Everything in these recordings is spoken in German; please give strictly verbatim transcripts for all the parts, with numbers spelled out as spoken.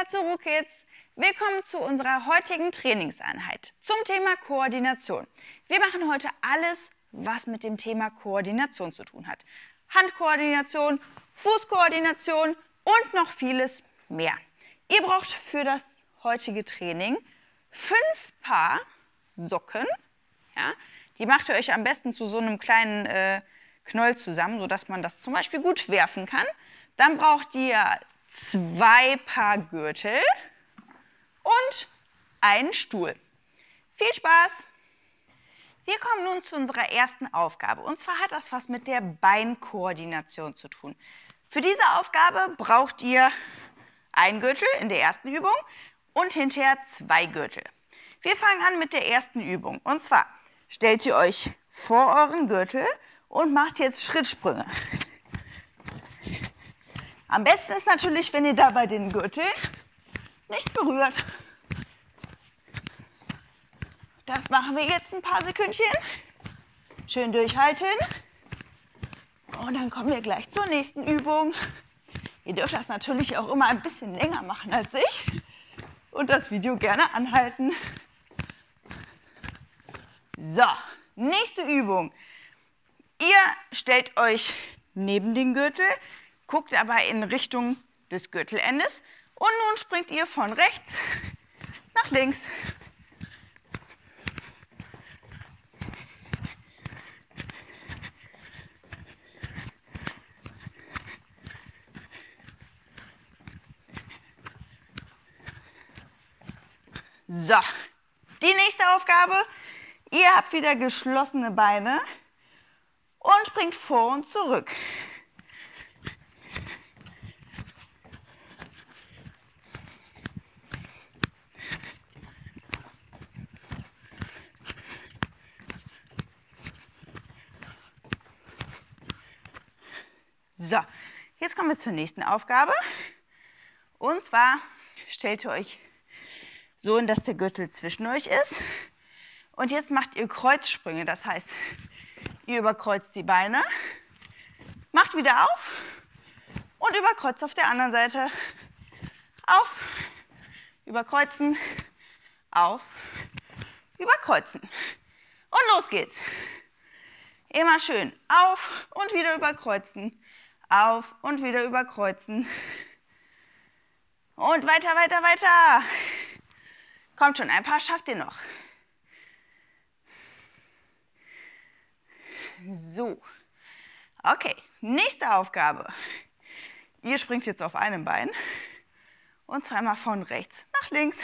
wieder zu RuKids. Willkommen zu unserer heutigen Trainingseinheit zum Thema Koordination. Wir machen heute alles, was mit dem Thema Koordination zu tun hat. Handkoordination, Fußkoordination und noch vieles mehr. Ihr braucht für das heutige Training fünf Paar Socken. Ja, die macht ihr euch am besten zu so einem kleinen äh, Knoll zusammen, sodass man das zum Beispiel gut werfen kann. Dann braucht ihr zwei Paar Gürtel und einen Stuhl. Viel Spaß! Wir kommen nun zu unserer ersten Aufgabe. Und zwar hat das was mit der Beinkoordination zu tun. Für diese Aufgabe braucht ihr einen Gürtel in der ersten Übung und hinterher zwei Gürtel. Wir fangen an mit der ersten Übung. Und zwar stellt ihr euch vor euren Gürtel und macht jetzt Schrittsprünge. Am besten ist natürlich, wenn ihr dabei den Gürtel nicht berührt. Das machen wir jetzt ein paar Sekündchen. Schön durchhalten. Und dann kommen wir gleich zur nächsten Übung. Ihr dürft das natürlich auch immer ein bisschen länger machen als ich. Und das Video gerne anhalten. So, nächste Übung. Ihr stellt euch neben den Gürtel, guckt aber in Richtung des Gürtelendes und nun springt ihr von rechts nach links. So, die nächste Aufgabe. Ihr habt wieder geschlossene Beine und springt vor und zurück. So, jetzt kommen wir zur nächsten Aufgabe. Und zwar stellt ihr euch so hin, dass der Gürtel zwischen euch ist. Und jetzt macht ihr Kreuzsprünge, das heißt, ihr überkreuzt die Beine, macht wieder auf und überkreuzt auf der anderen Seite. Auf, überkreuzen, auf, überkreuzen. Und los geht's. Immer schön auf und wieder überkreuzen, auf und wieder überkreuzen. Und weiter, weiter, weiter. Kommt schon, ein paar schafft ihr noch. So, okay, nächste Aufgabe. Ihr springt jetzt auf einem Bein und zweimal von rechts nach links.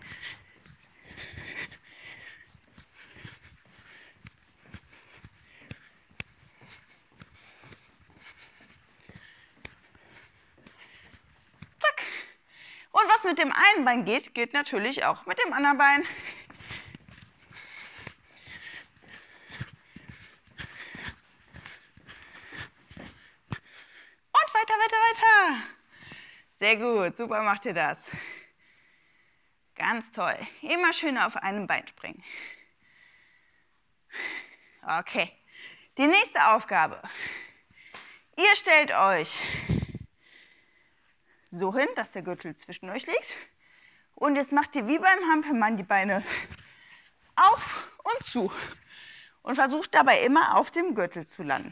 Zack. Und was mit dem einen Bein geht, geht natürlich auch mit dem anderen Bein. Weiter, weiter, weiter. Sehr gut, super macht ihr das. Ganz toll. Immer schön auf einem Bein springen. Okay, die nächste Aufgabe. Ihr stellt euch so hin, dass der Gürtel zwischen euch liegt. Und jetzt macht ihr wie beim Hampelmann die Beine auf und zu. Und versucht dabei immer auf dem Gürtel zu landen.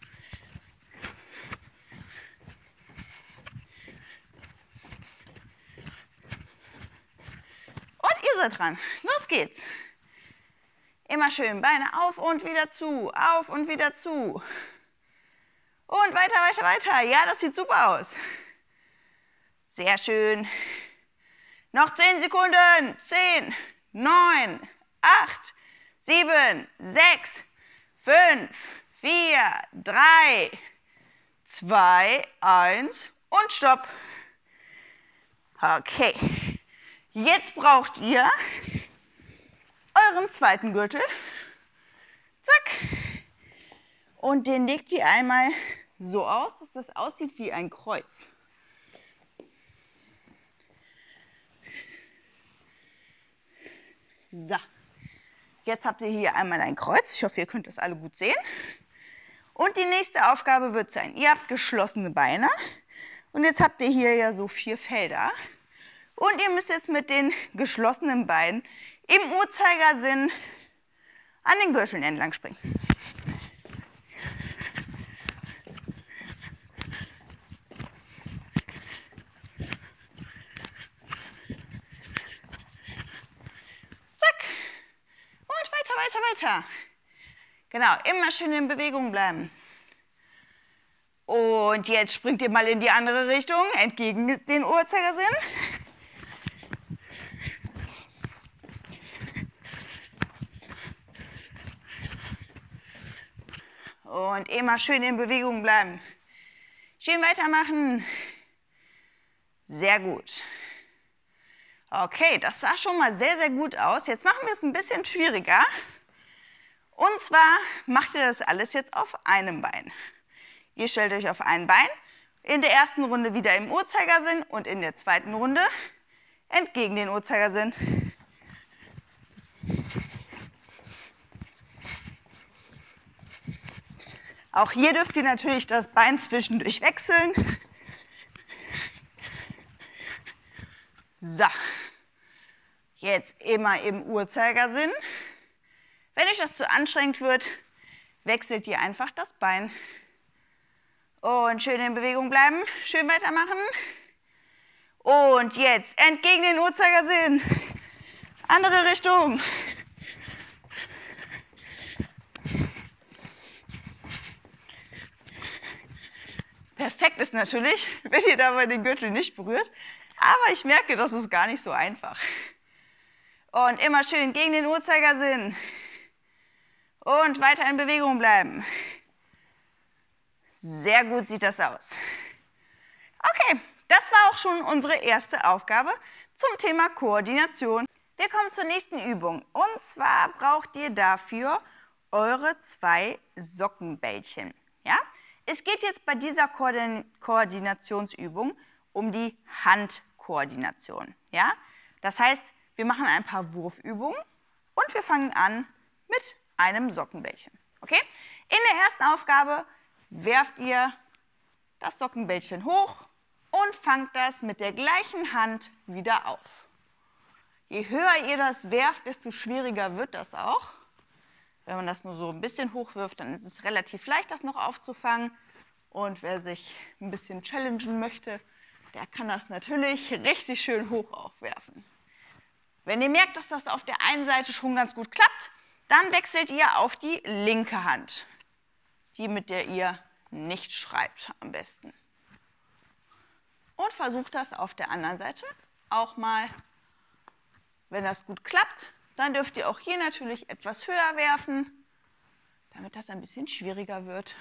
Ihr seid dran. Los geht's. Immer schön Beine auf und wieder zu, auf und wieder zu. Und weiter, weiter, weiter. Ja, das sieht super aus. Sehr schön. Noch zehn Sekunden. zehn, neun, acht, sieben, sechs, fünf, vier, drei, zwei, eins und Stopp. Okay. Jetzt braucht ihr euren zweiten Gürtel. Zack. Und den legt ihr einmal so aus, dass das aussieht wie ein Kreuz. So. Jetzt habt ihr hier einmal ein Kreuz. Ich hoffe, ihr könnt das alle gut sehen. Und die nächste Aufgabe wird sein, ihr habt geschlossene Beine. Und jetzt habt ihr hier ja so vier Felder. Und ihr müsst jetzt mit den geschlossenen Beinen im Uhrzeigersinn an den Gürteln entlang springen. Zack. Und weiter, weiter, weiter. Genau, immer schön in Bewegung bleiben. Und jetzt springt ihr mal in die andere Richtung, entgegen den Uhrzeigersinn. Und immer schön in Bewegung bleiben. Schön weitermachen. Sehr gut. Okay, das sah schon mal sehr, sehr gut aus. Jetzt machen wir es ein bisschen schwieriger. Und zwar macht ihr das alles jetzt auf einem Bein. Ihr stellt euch auf ein Bein, in der ersten Runde wieder im Uhrzeigersinn und in der zweiten Runde entgegen den Uhrzeigersinn. Auch hier dürft ihr natürlich das Bein zwischendurch wechseln. So, jetzt immer im Uhrzeigersinn. Wenn euch das zu anstrengend wird, wechselt ihr einfach das Bein. Und schön in Bewegung bleiben, schön weitermachen. Und jetzt entgegen den Uhrzeigersinn. Andere Richtung. Perfekt ist natürlich, wenn ihr dabei den Gürtel nicht berührt. Aber ich merke, das ist gar nicht so einfach. Und immer schön gegen den Uhrzeigersinn. Und weiter in Bewegung bleiben. Sehr gut sieht das aus. Okay, das war auch schon unsere erste Aufgabe zum Thema Koordination. Wir kommen zur nächsten Übung. Und zwar braucht ihr dafür eure zwei Sockenbällchen. Ja? Es geht jetzt bei dieser Koordin- Koordinationsübung um die Handkoordination. Ja? Das heißt, wir machen ein paar Wurfübungen und wir fangen an mit einem Sockenbällchen. Okay? In der ersten Aufgabe werft ihr das Sockenbällchen hoch und fangt das mit der gleichen Hand wieder auf. Je höher ihr das werft, desto schwieriger wird das auch. Wenn man das nur so ein bisschen hochwirft, dann ist es relativ leicht, das noch aufzufangen. Und wer sich ein bisschen challengen möchte, der kann das natürlich richtig schön hoch aufwerfen. Wenn ihr merkt, dass das auf der einen Seite schon ganz gut klappt, dann wechselt ihr auf die linke Hand. Die, mit der ihr nicht schreibt am besten. Und versucht das auf der anderen Seite auch mal. Wenn das gut klappt, dann dürft ihr auch hier natürlich etwas höher werfen, damit das ein bisschen schwieriger wird.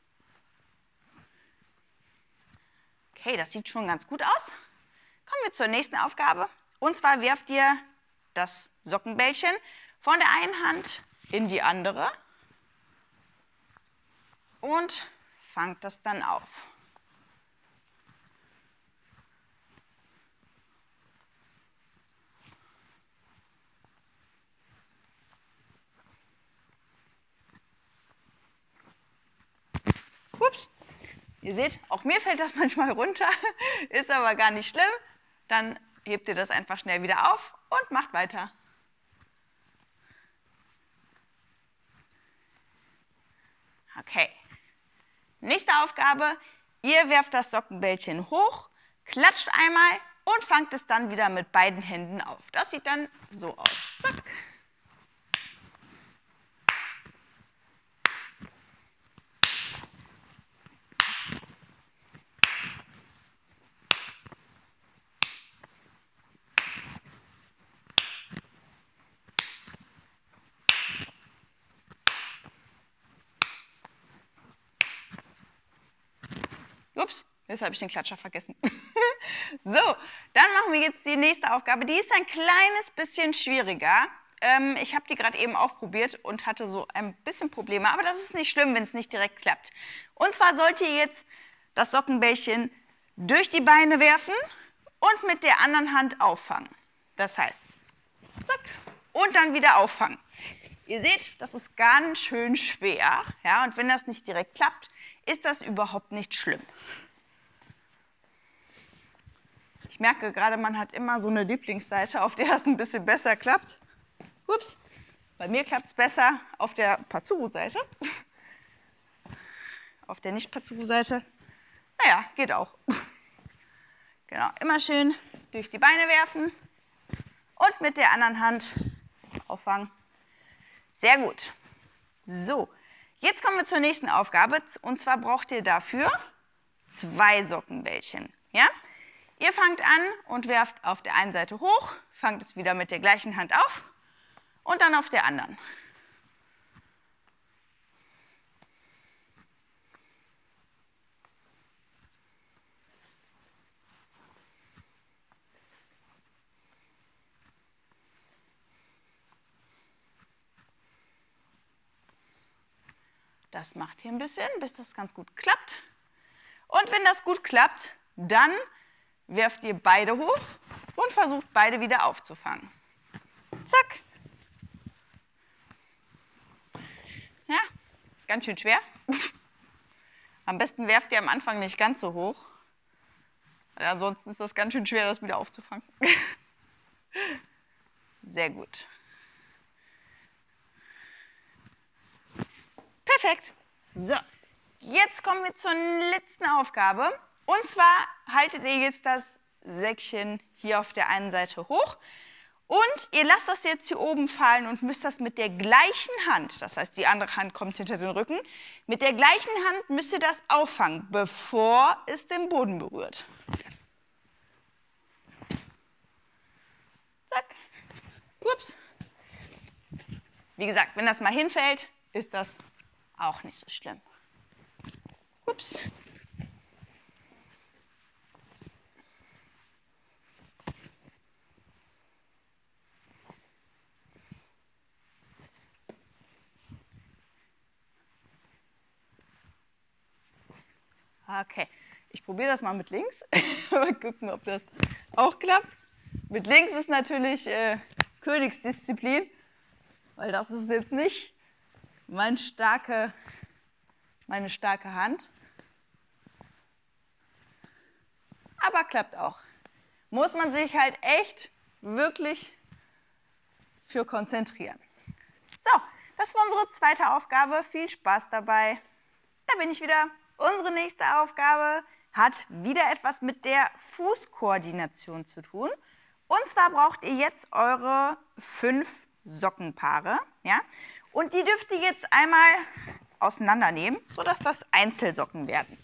Okay, das sieht schon ganz gut aus. Kommen wir zur nächsten Aufgabe. Und zwar werft ihr das Sockenbällchen von der einen Hand in die andere und fangt das dann auf. Ups. Ihr seht, auch mir fällt das manchmal runter, ist aber gar nicht schlimm. Dann hebt ihr das einfach schnell wieder auf und macht weiter. Okay. Nächste Aufgabe, ihr werft das Sockenbällchen hoch, klatscht einmal und fangt es dann wieder mit beiden Händen auf. Das sieht dann so aus. Zack. Ups, jetzt habe ich den Klatscher vergessen. So, dann machen wir jetzt die nächste Aufgabe. Die ist ein kleines bisschen schwieriger. Ähm, ich habe die gerade eben auch probiert und hatte so ein bisschen Probleme. Aber das ist nicht schlimm, wenn es nicht direkt klappt. Und zwar sollt ihr jetzt das Sockenbällchen durch die Beine werfen und mit der anderen Hand auffangen. Das heißt, zack, und dann wieder auffangen. Ihr seht, das ist ganz schön schwer. Ja, und wenn das nicht direkt klappt, ist das überhaupt nicht schlimm. Ich merke gerade, man hat immer so eine Lieblingsseite, auf der das ein bisschen besser klappt. Ups, bei mir klappt es besser auf der Pazuzu-Seite. Auf der Nicht-Pazuzu-Seite, naja, geht auch. Genau, immer schön durch die Beine werfen und mit der anderen Hand auffangen. Sehr gut. So, jetzt kommen wir zur nächsten Aufgabe. Und zwar braucht ihr dafür zwei Sockenbällchen. Ja? Ihr fangt an und werft auf der einen Seite hoch, fangt es wieder mit der gleichen Hand auf und dann auf der anderen. Das macht hier ein bisschen, bis das ganz gut klappt. Und wenn das gut klappt, dann werft ihr beide hoch und versucht beide wieder aufzufangen. Zack. Ja, ganz schön schwer. Am besten werft ihr am Anfang nicht ganz so hoch, weil ansonsten ist das ganz schön schwer, das wieder aufzufangen. Sehr gut. Perfekt. So, jetzt kommen wir zur letzten Aufgabe. Und zwar haltet ihr jetzt das Säckchen hier auf der einen Seite hoch und ihr lasst das jetzt hier oben fallen und müsst das mit der gleichen Hand, das heißt die andere Hand kommt hinter den Rücken, mit der gleichen Hand müsst ihr das auffangen, bevor es den Boden berührt. Zack. Ups. Wie gesagt, wenn das mal hinfällt, ist das auch nicht so schlimm. Ups. Okay, ich probiere das mal mit links. Mal gucken, ob das auch klappt. Mit links ist natürlich äh, Königsdisziplin, weil das ist jetzt nicht mein starke, meine starke Hand. Aber klappt auch. Muss man sich halt echt wirklich für konzentrieren. So, das war unsere zweite Aufgabe. Viel Spaß dabei. Da bin ich wieder. Unsere nächste Aufgabe hat wieder etwas mit der Fußkoordination zu tun. Und zwar braucht ihr jetzt eure fünf Sockenpaare. Ja? Und die dürft ihr jetzt einmal auseinandernehmen, sodass das Einzelsocken werden.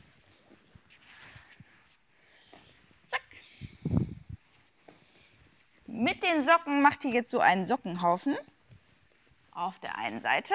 Zack. Mit den Socken macht ihr jetzt so einen Sockenhaufen auf der einen Seite.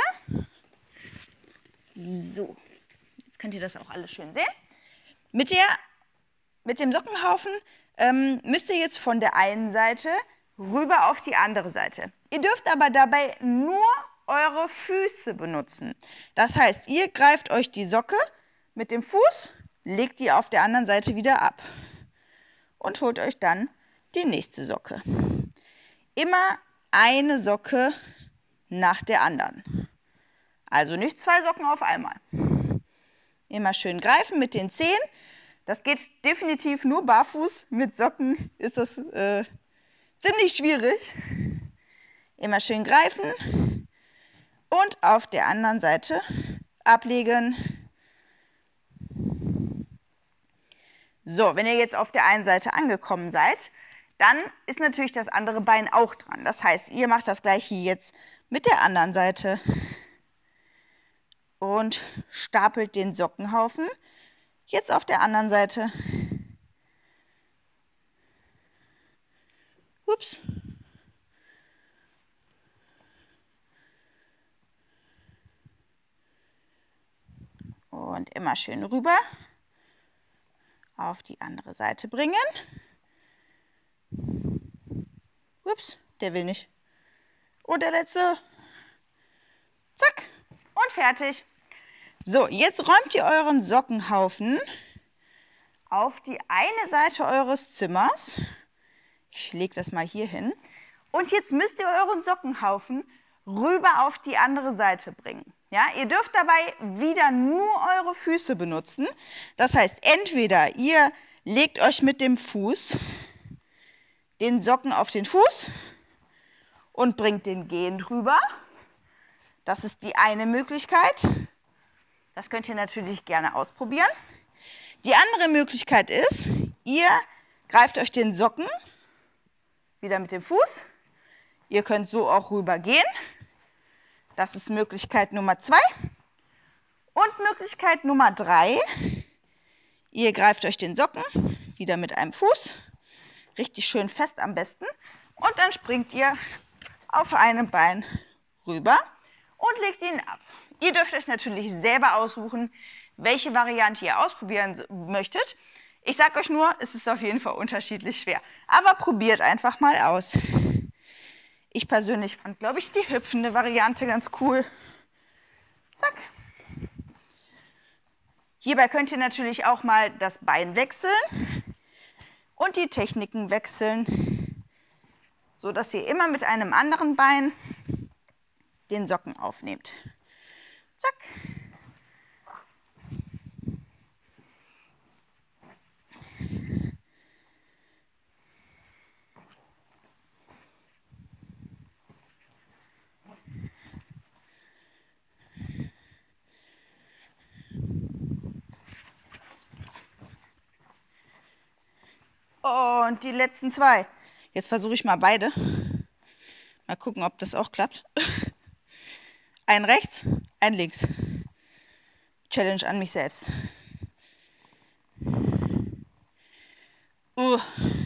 So. Jetzt könnt ihr das auch alles schön sehen. Mit, der, mit dem Sockenhaufen ähm, müsst ihr jetzt von der einen Seite rüber auf die andere Seite. Ihr dürft aber dabei nur eure Füße benutzen. Das heißt, ihr greift euch die Socke mit dem Fuß, legt die auf der anderen Seite wieder ab und holt euch dann die nächste Socke. Immer eine Socke nach der anderen. Also nicht zwei Socken auf einmal. Immer schön greifen mit den Zehen. Das geht definitiv nur barfuß. Mit Socken ist das äh, ziemlich schwierig. Immer schön greifen und auf der anderen Seite ablegen. So, wenn ihr jetzt auf der einen Seite angekommen seid, dann ist natürlich das andere Bein auch dran. Das heißt, ihr macht das gleiche jetzt mit der anderen Seite. Und stapelt den Sockenhaufen jetzt auf der anderen Seite. Ups. Und immer schön rüber auf die andere Seite bringen. Ups, der will nicht. Und der letzte. Zack. Und fertig. So, jetzt räumt ihr euren Sockenhaufen auf die eine Seite eures Zimmers. Ich lege das mal hier hin. Und jetzt müsst ihr euren Sockenhaufen rüber auf die andere Seite bringen. Ja, ihr dürft dabei wieder nur eure Füße benutzen. Das heißt, entweder ihr legt euch mit dem Fuß den Socken auf den Fuß und bringt den gehend rüber. Das ist die eine Möglichkeit. Das könnt ihr natürlich gerne ausprobieren. Die andere Möglichkeit ist, ihr greift euch den Socken wieder mit dem Fuß. Ihr könnt so auch rüber gehen. Das ist Möglichkeit Nummer zwei. Und Möglichkeit Nummer drei, ihr greift euch den Socken wieder mit einem Fuß, richtig schön fest am besten, und dann springt ihr auf einem Bein rüber und legt ihn ab. Ihr dürft euch natürlich selber aussuchen, welche Variante ihr ausprobieren möchtet. Ich sage euch nur, es ist auf jeden Fall unterschiedlich schwer. Aber probiert einfach mal aus. Ich persönlich fand, glaube ich, die hüpfende Variante ganz cool. Zack. Hierbei könnt ihr natürlich auch mal das Bein wechseln und die Techniken wechseln, sodass ihr immer mit einem anderen Bein den Socken aufnehmt. Zack. Und die letzten zwei. Jetzt versuche ich mal beide. Mal gucken, ob das auch klappt. Ein rechts, ein links. Challenge an mich selbst. Uh.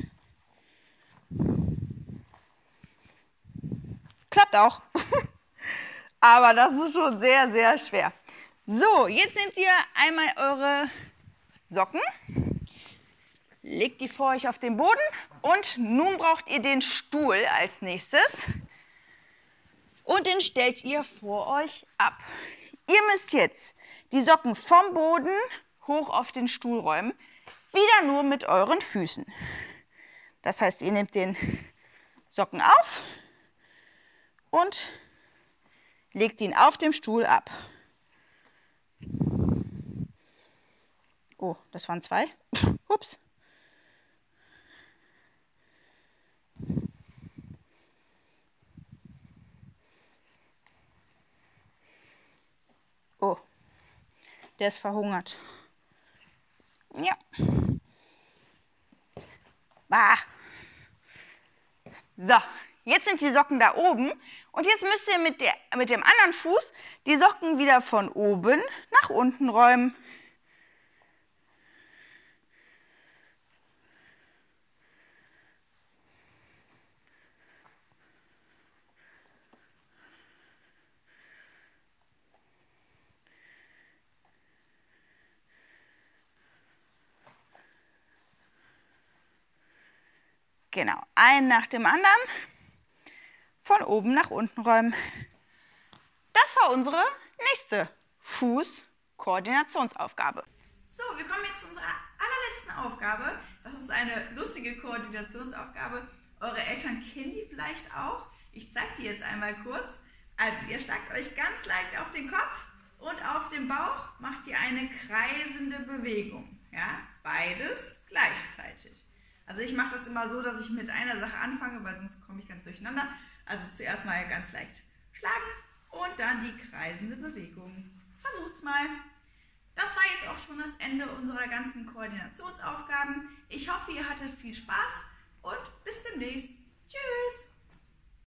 Klappt auch. Aber das ist schon sehr, sehr schwer. So, jetzt nehmt ihr einmal eure Socken. Legt die vor euch auf den Boden und nun braucht ihr den Stuhl als nächstes und den stellt ihr vor euch ab. Ihr müsst jetzt die Socken vom Boden hoch auf den Stuhl räumen, wieder nur mit euren Füßen. Das heißt, ihr nehmt den Socken auf und legt ihn auf dem Stuhl ab. Oh, das waren zwei. Ups. Oh, der ist verhungert. Ja. Bah. So, jetzt sind die Socken da oben und jetzt müsst ihr mit, der, mit dem anderen Fuß die Socken wieder von oben nach unten räumen. Genau, einen nach dem anderen, von oben nach unten räumen. Das war unsere nächste Fuß-Koordinationsaufgabe. So, wir kommen jetzt zu unserer allerletzten Aufgabe. Das ist eine lustige Koordinationsaufgabe. Eure Eltern kennen die vielleicht auch. Ich zeige die jetzt einmal kurz. Also, ihr schlagt euch ganz leicht auf den Kopf und auf dem Bauch macht ihr eine kreisende Bewegung. Ja, beides gleichzeitig. Also ich mache das immer so, dass ich mit einer Sache anfange, weil sonst komme ich ganz durcheinander. Also zuerst mal ganz leicht schlagen und dann die kreisende Bewegung. Versucht's mal. Das war jetzt auch schon das Ende unserer ganzen Koordinationsaufgaben. Ich hoffe, ihr hattet viel Spaß und bis demnächst.